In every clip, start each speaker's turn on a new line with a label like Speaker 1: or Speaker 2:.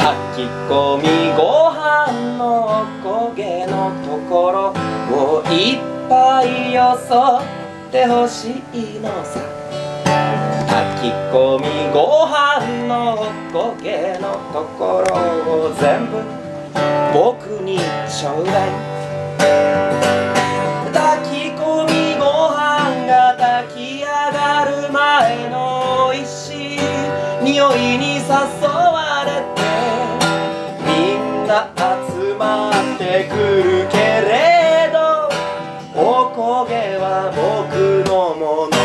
Speaker 1: 炊き込みご飯のおこげのところをいっぱいよそってほしいのさ。炊き込みご飯のおこげのところを全部僕にちょうだい。炊き込みご飯が炊き上がる前のおいしい匂いに誘われてみんな集まってくるけれどおこげは僕のもの。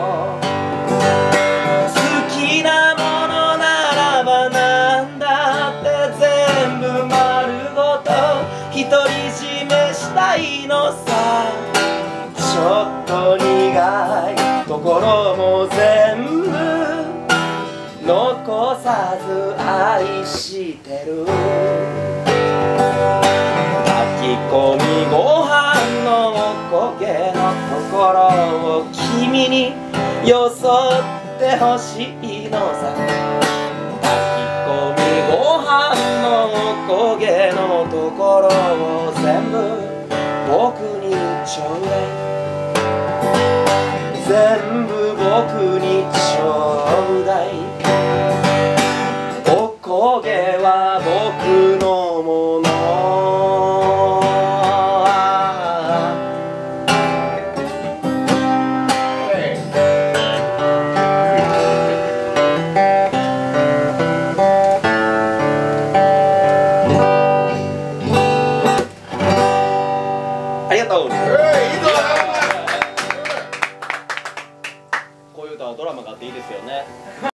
Speaker 1: 好きなものならばなんだって全部丸ごと独り占めしたいのさ。ちょっと苦いところも全部残さず愛してる。炊き込みご飯のおこげのところを君によそってほしいのさ。炊き込みご飯のおこげのところを全部僕にちょうだい。全部僕にちょうだい。